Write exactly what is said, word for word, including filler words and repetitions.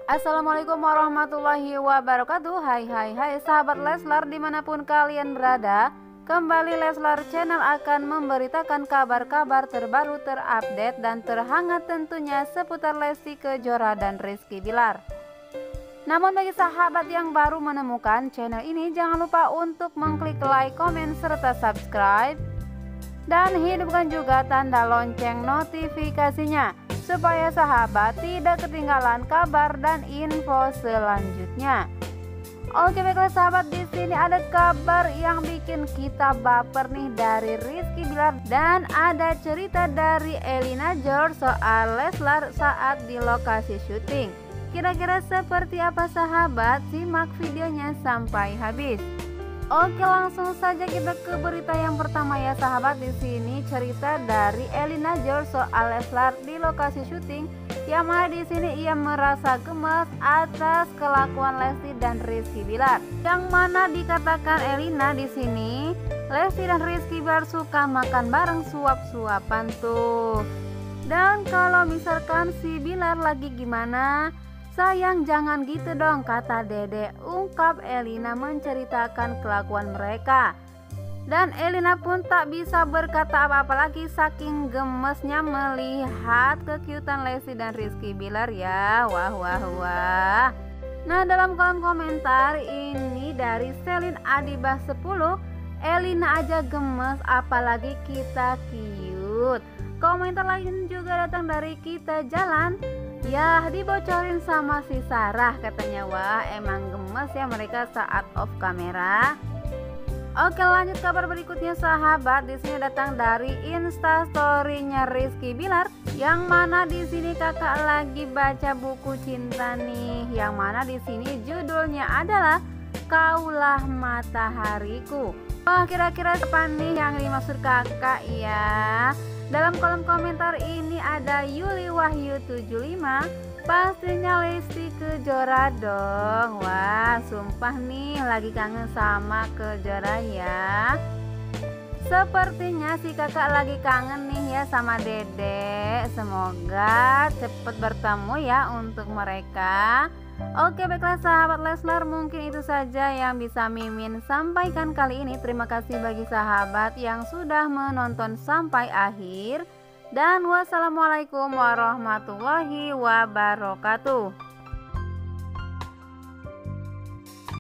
Assalamualaikum warahmatullahi wabarakatuh. Hai hai hai sahabat Leslar dimanapun kalian berada. Kembali Leslar Channel akan memberitakan kabar-kabar terbaru, terupdate dan terhangat tentunya seputar Lesti Kejora dan Rizky Bilar. Namun bagi sahabat yang baru menemukan channel ini, jangan lupa untuk mengklik like, komen, serta subscribe. Dan hidupkan juga tanda lonceng notifikasinya supaya sahabat tidak ketinggalan kabar dan info selanjutnya. Oke baiklah sahabat, di sini ada kabar yang bikin kita baper nih dari Rizky Bilar, dan ada cerita dari Elina George soal Leslar saat di lokasi syuting. Kira-kira seperti apa sahabat? Simak videonya sampai habis. Oke, langsung saja kita ke berita yang pertama ya sahabat. Di sini cerita dari Elina George soal Leslar di lokasi syuting, yang mana di sini ia merasa gemes atas kelakuan Lesti dan Rizky Bilar. Yang mana dikatakan Elina di sini, Lesti dan Rizky Bilar suka makan bareng, suap-suapan tuh. Dan kalau misalkan si Bilar lagi gimana, sayang jangan gitu dong, kata Dede, ungkap Elina menceritakan kelakuan mereka. Dan Elina pun tak bisa berkata apa-apa lagi saking gemesnya melihat kekiutan Lesti dan Rizky Bilar ya. Wah wah wah. Nah, dalam kolom komentar ini dari Selin Adibah sepuluh, Elina aja gemes apalagi kita cute. Komentar lain juga datang dari Kita Jalan. Ya, dibocorin sama si Sarah katanya. Wah, emang gemes ya mereka saat off kamera. Oke, lanjut kabar berikutnya sahabat. Di sini datang dari Insta story-nya Rizky Bilar, yang mana di sini kakak lagi baca buku cinta nih, yang mana di sini judulnya adalah Kaulah Matahariku. Wah, kira-kira apa nih yang dimaksud kakak ya? Dalam kolom komentar ini ada Yuli Wahyu tujuh puluh lima, pastinya Lesti Kejora dong. Wah, sumpah nih lagi kangen sama Kejora ya. Sepertinya si kakak lagi kangen nih ya sama Dede. Semoga cepet bertemu ya untuk mereka. Oke baiklah sahabat Leslar, mungkin itu saja yang bisa Mimin sampaikan kali ini. Terima kasih bagi sahabat yang sudah menonton sampai akhir. Dan wassalamualaikum warahmatullahi wabarakatuh.